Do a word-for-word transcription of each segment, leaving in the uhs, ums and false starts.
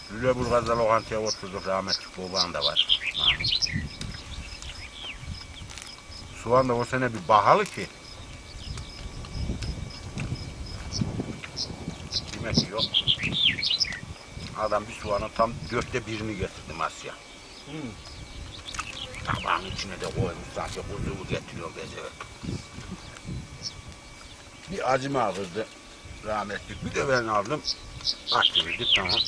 Lüleburgaz'da lokantaya oturduk, rahmetli baban da var. Soğan da o sene bir bahalı ki. Demek ki yok. Adam bir soğanın tam dörtte birini getirdi Asya. Hmm. Tabağın içine de koymuş, sanki kuzuyu getiriyor bezeve. Bir acıma alırdı rahmetli, bir de ben aldım. Açtırdık, tamam.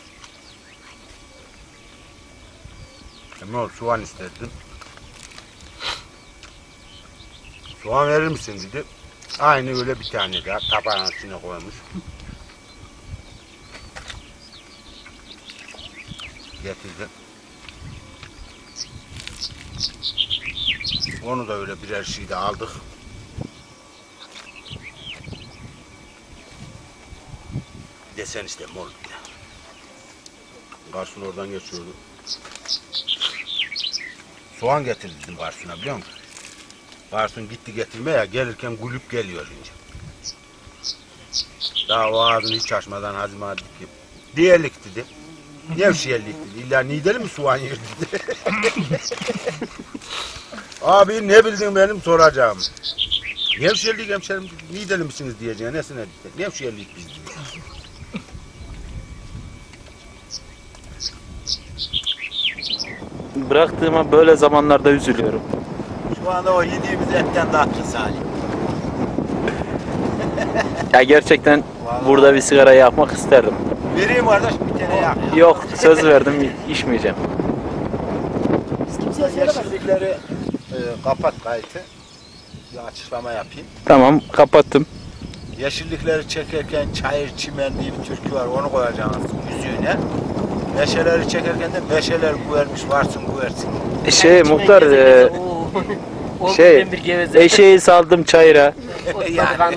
Ne oldu, soğan istedim. Soğan verir misin dedi. Aynı öyle bir tane daha tabağın içine koymuş. Getirdi. Onu da öyle birer şey de aldık. Desen işte mol bir de. Garson oradan geçiyordu. Soğan getirdi dedim garsona, biliyor musun? Garson gitti getirmeye, gelirken gülüp geliyor önce. Daha o ağzını hiç açmadan Hazım abi dedi ki, diyelik dedi. Nevşehirlik dedi. İlla Niğdeli mi soğan yer dedi. Abi ne bildin benim soracağım. Nevşehirlik hemşerim dedi. Niğdeli misiniz diyeceğine nesine dedi. Nevşehirlik biz dedi. Bıraktığıma böyle zamanlarda üzülüyorum. Şu anda o yediğimiz etten tatlı Salih. Ya gerçekten vallahi burada bir sigara yakmak isterdim. Vereyim kardeş bir tane yak. Yok, söz verdim, içmeyeceğim. Yeşillikleri e, kapat kayıtı. Bir açıklama yapayım. Tamam, kapattım. Yeşillikleri çekerken çayır çimen diye bir türkü var, onu koyacaksınız yüzüğüne. Meşeleri çekerken de meşeler güvermiş varsın güversin. E şey muhtar, e, şey, eşeği saldım çayıra. Yani.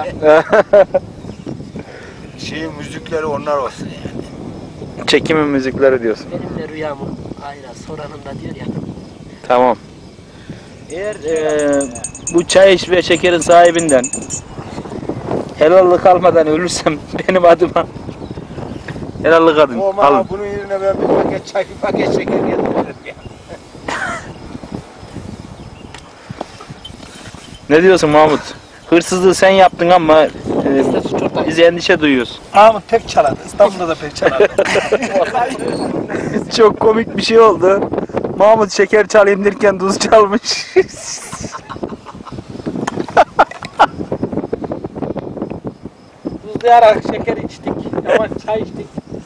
Şeyin müzikleri onlar olsun yani. Çekimin müzikleri diyorsun. Benim de rüyamın aynen soranında diyor ya. Tamam. Eğer e, bu çay iş ve şekerin sahibinden helallik almadan ölürsem benim adıma helallik adın. O Alın. bunun yerine ben bir paket çay, bir paket şeker getiririm ya. Ne diyorsun Mahmut? Hırsızlığı sen yaptın ama e, biz endişe duyuyoruz. Mahmut pek çalardı. İstanbul'da da pek çalardı. Çok komik bir şey oldu. Mahmut şeker çalayım derken tuz çalmış. Tuzlayarak şeker içtik. Ama çay içtik.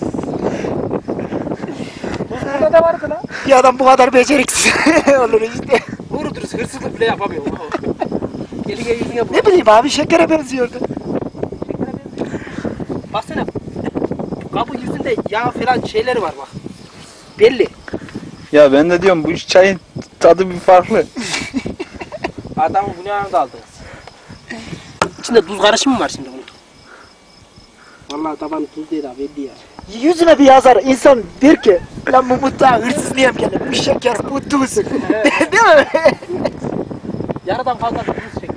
Tuz burada da vardı lan. Bir adam bu kadar beceriksiz olur işte. Doğru dürüst hırsızlık bile yapamıyor. Eline yüzüne bak. Ne bileyim abi şekere benziyordu. Şekere benziyor. Baksana. Kabı yüzünde yağ falan şeyleri var bak. Belli. Ya ben de diyorum bu çayın tadı bir farklı. Adamın günahını da aldınız. İçinde tuz karışımı var şimdi bunun. Vallahi taban tuz değil abi belli ya. Yüzüne bir yazar insan der ki lan bu mutfağa hırsız niye gelir? Bu şeker bu tuz. Değil mi? Yarıdan fazla tuz çek.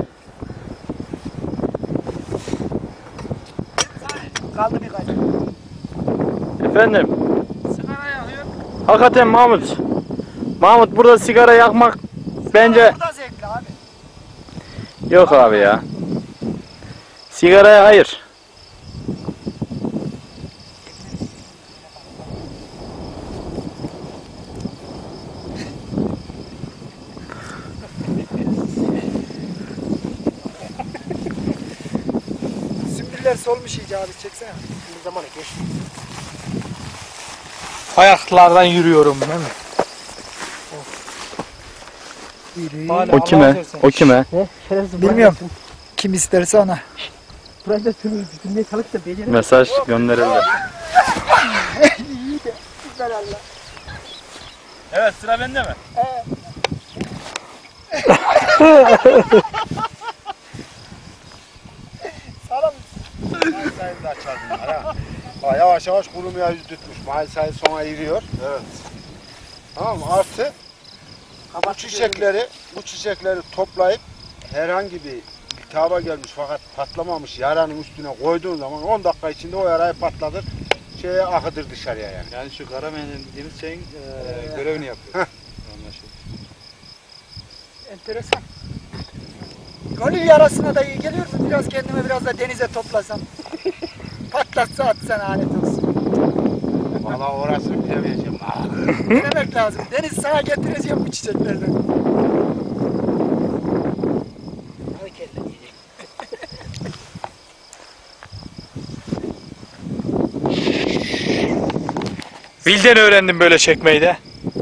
Kaldı bir kaç. Efendim? Sigara yakıyor. Hakikaten Mahmut. Mahmut burada sigara yakmak bence... Burada zevkli abi. Yok abi ya. Sigaraya hayır. Sümbüller solmuş iyice abi çeksene. Şimdi zamanı geç. Ayaklardan yürüyorum değil mi? O kime? O kime? Bilmiyorum. Kim isterse ona. Burayı da sürmeye çalış da becerelim. Mesaj gönderildi. İyi de güzel Allah. Evet, sıra bende mi? Sağlam. Mayısayı da açar bunlar ha. Ha, yavaş yavaş kurumaya yüz tutmuş. Mayısayı sona iriyor. Evet. Tamam mı? Artı bu çiçekleri, bu çiçekleri toplayıp herhangi bir iltihaba gelmiş fakat patlamamış yaranın üstüne koyduğun zaman on dakika içinde o yarayı patlatır. şeye akıdır dışarıya yani. Yani şu Karameğen'in dediğimiz şeyin e, görevini yapıyor. Anlaşıldı. Enteresan. Gönül yarasına da iyi geliyor mu? Biraz kendimi biraz da denize toplasam. Patlatsa atsan alet olsun. Valla orasını bilemeyeceğim. Denemek lazım. Deniz sağa getireceğim bu çiçeklerden. Hadi kendine iyi. Bilden öğrendim böyle çekmeyi de.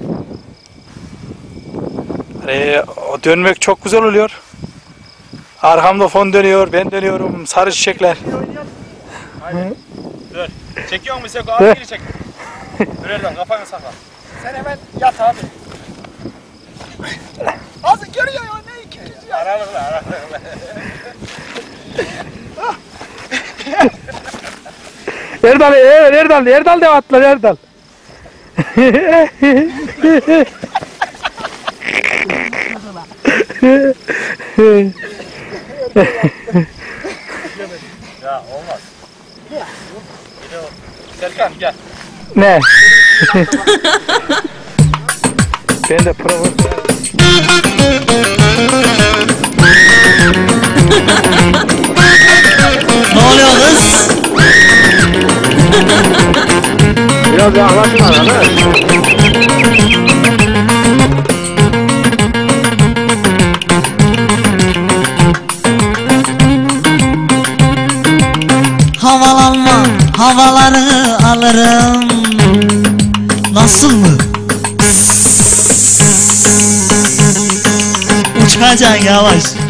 Hani o dönmek çok güzel oluyor. Arkamda fon dönüyor, ben dönüyorum, sarı çiçekler. Dur. Çekiyor musun Seko? Abi geri çek. Dur Erdal kafanı sakla. Sen hemen yat abi. Ağzın görüyor ya ne ki? Aralıkla aralıkla. Erdal, evet Erdal, Erdal de atlar Erdal. Ya olmaz. Serkan gel. Ne? Ben de profesör. Ne oluyor kız? Biraz yaklaşın arada. Havalanma, havaları alırım. Nasıl mı? Uçacaksın yavaş.